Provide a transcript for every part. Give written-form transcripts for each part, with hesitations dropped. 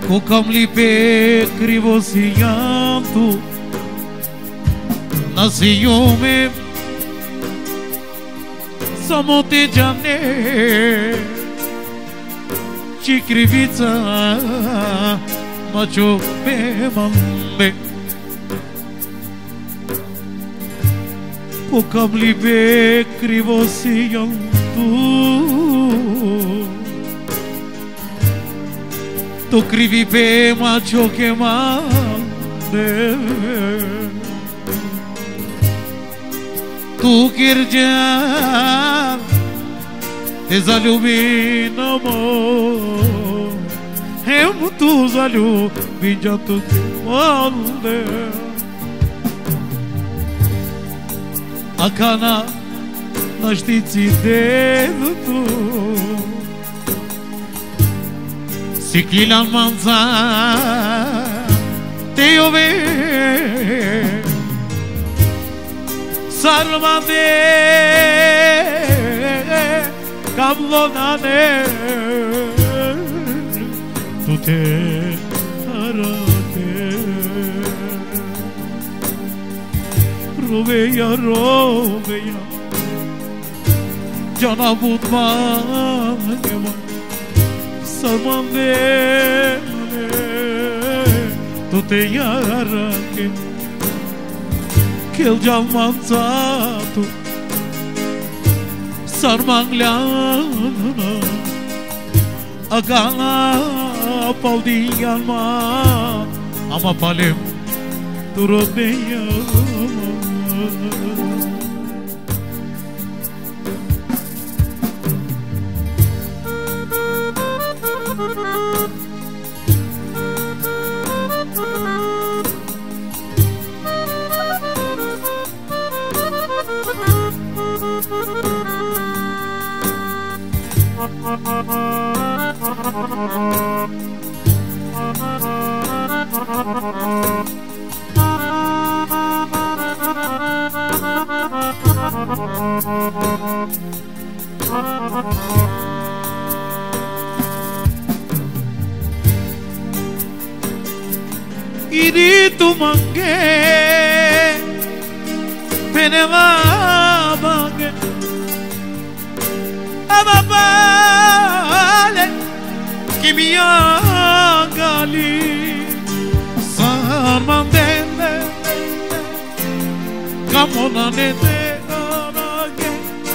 Kokam lipe krivo si jam tu Na si jume Samo te gjane Që krivica Ma që me mambe Kokam lipe krivo si jam tu Tu krivi pe ma ciò che mande Tu kirjan Te zaljubi në mo Hem tu zaljubi gjatë të mande A kana në shtici dedë tu Si kilan manza te jove Sarmande kam vonane Tu te arate Roveja, roveja Gjana but mange Sarmande Tu te jarake Kel jamanzatu Sarmanglana Agana paudiyan ma Ama palem Tu rodeya Iri tu mange Peneva mange Ababale Kimia gali Sarmandele Kamona nete arage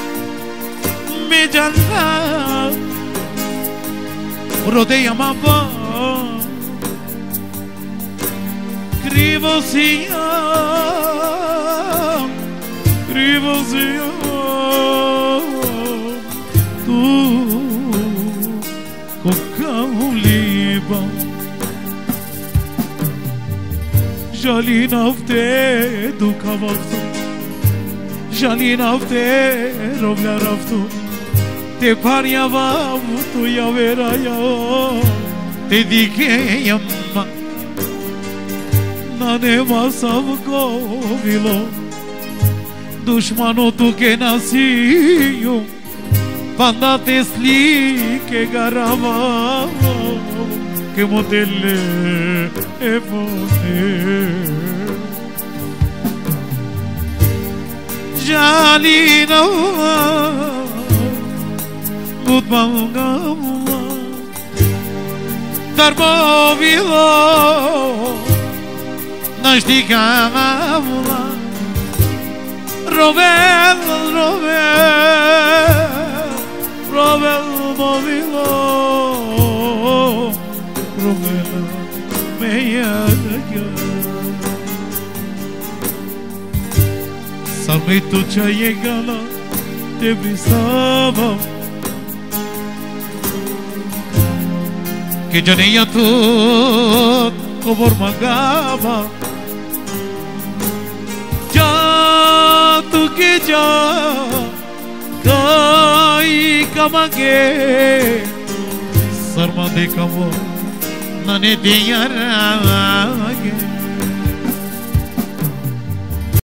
Mejalla Rodeia mamba Krivosia Tu Kokam liba Jali nafte du kavaftu Jali nafte rovla raftu Te parja vavutu ja vera ja Te dike jamma Na nema sam govilo Dushmano tu che nasiju Panda te slike garava Che modelle e vone Jalina Budmangama Darmovilo Nashtikama Robel movilo Robel meyaga Sabe tu c'ha llegala Te pensaba Que janeia tu Cobor magaba Tu que já dai kamange sarmande kamo nane diyara